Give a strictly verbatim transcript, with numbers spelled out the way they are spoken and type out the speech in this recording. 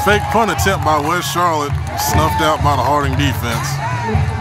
Fake punt attempt by West Charlotte, snuffed out by the Harding defense.